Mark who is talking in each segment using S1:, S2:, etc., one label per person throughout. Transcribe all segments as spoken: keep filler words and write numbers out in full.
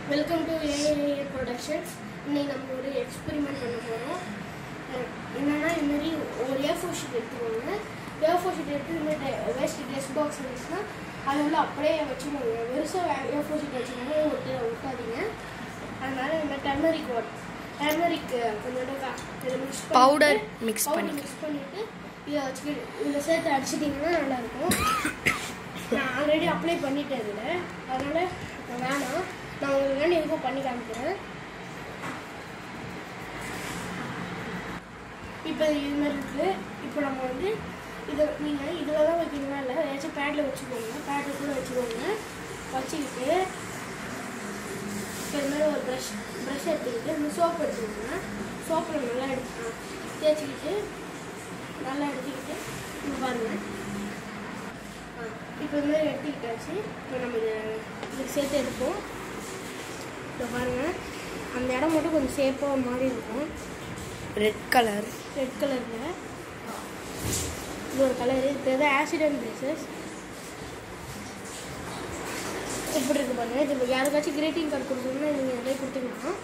S1: Welcome to A I A Productions. இன்னைக்கு நம்ம ஒரு எக்ஸ்பெரிமெண்ட் பண்ண போறோம். என்னன்னா இந்த மாதிரி ஒரு ஏ ஃபோர் ஷீட் எடுத்துக்கோங்க. ஏ ஃபோர் ஷீட் எடுத்து இந்த வேஸ்ட் டெஸ்க் பாக்ஸ் இருந்துச்சுன்னா அது உள்ள அப்படியே வச்சுக்கோங்க. வெறுசா ஏ ஃபோர் ஷீட் வச்சுக்கோங்க, ஒட்டு ஒட்டாதீங்க. அதனால இந்த டர்மரிக் வாட்டர் டர்மரிக் கொஞ்சம் மிக்ஸ்
S2: பவுடர் மிக்ஸ் பண்ணி
S1: மிக்ஸ் பண்ணிட்டு இதை வச்சுக்கிட்டு இதை சேர்த்து அடிச்சிட்டிங்கன்னா நல்லாயிருக்கும். நான் ஆல்ரெடி அப்ளை பண்ணிட்டேன் இதில், அதனால் வேணாம். நான் உங்களுக்கு வேண்டி எதுக்கும் பண்ணி காமிக்கிறேன். இப்போ இது மாதிரி இருக்குது. இப்போ நம்ம வந்து இதை நீங்கள் இதில் தான் வைக்கணும்னா இல்லை, ஏதாச்சும் பேடில் வச்சுக்கோங்க. பேடில் கூட வச்சுக்கோங்க. வச்சுக்கிட்டு இப்போ இது மாதிரி ஒரு ப்ரஷ் ப்ரஷ் எடுத்துக்கிட்டு இந்த சோப்பு எடுத்துக்கோங்க. சோப்பில் நல்லா எடுத்து தேய்ச்சிக்கிட்டு நல்லா எடுத்துக்கிட்டு இங்கே பாருங்கள். இப்போ இது மாதிரி எடுத்துக்கிட்டாச்சு. இப்போ நம்ம இதை இதுக்கு சேர்த்து எடுப்போம். இப்போ பாருங்கள், அந்த இடம் மட்டும் கொஞ்சம் சேப்பாக மாதிரி இருக்கும்.
S2: ரெட் கலர்
S1: ரெட் கலரில் இது ஒரு கலரு. இப்போ எதாவது ஆக்சிடென்ட் பேசஸ் எப்படி இருக்குது பாருங்கள். இது யாருக்காச்சும் கிரீட்டிங் கார்டு கொடுக்கணும்னா நீங்கள் நிறைய கொடுத்துக்கலாம்.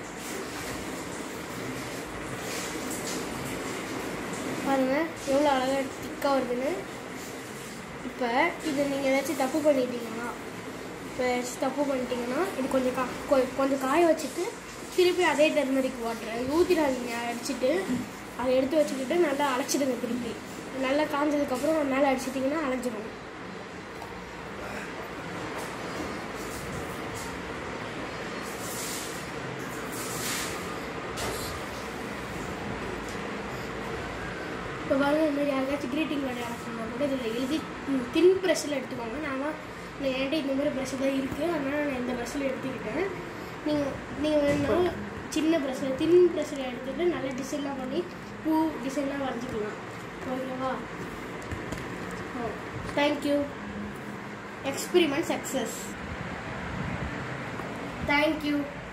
S1: பாருங்கள் எவ்வளோ அழகாக திக்காக வருதுன்னு. இப்போ இது நீங்கள் ஏதாச்சும் தப்பு பண்ணிட்டீங்கன்னா இப்போ ஏதாச்சும் தப்பு பண்ணிட்டீங்கன்னா இது கொஞ்சம் கா கொஞ்சம் காய வச்சுட்டு திருப்பி அதே டர்மரிக் வாட்டரை ஊற்றிடாதீங்க. அடிச்சுட்டு அதை எடுத்து வச்சுக்கிட்டு நல்லா அழைச்சிடுங்க. திருப்பி நல்லா காஞ்சதுக்கப்புறம் மேலே அடிச்சிட்டிங்கன்னா அழைஞ்சிடும். இப்போ பாருங்கள், இந்த மாதிரி யாருக்காச்சும் க்ரீட்டிங் கார்டு அழைக்கணும்னா கூட இதில் எழுதி தின் ப்ரெஷ்ஷில் எடுத்துக்கோங்க. நான் என்கிட்ட இந்த மாதிரி ப்ரெஷ்ஷு தான் இருக்குது, அதனால் நான் இந்த ப்ரெஷ்ஷில் எடுத்துக்கிட்டேன். நீங்கள் நீங்கள் வேணும்னா சின்ன ப்ரெஷ்ஷில் தின் ப்ரெஷ்ஷில் எடுத்துகிட்டு நல்லா டிசைன்லாம் பண்ணி பூ டிசைன்லாம் வரைஞ்சிக்கலாம். ஓகேவா? Oh thank you. Experiment success. Thank you.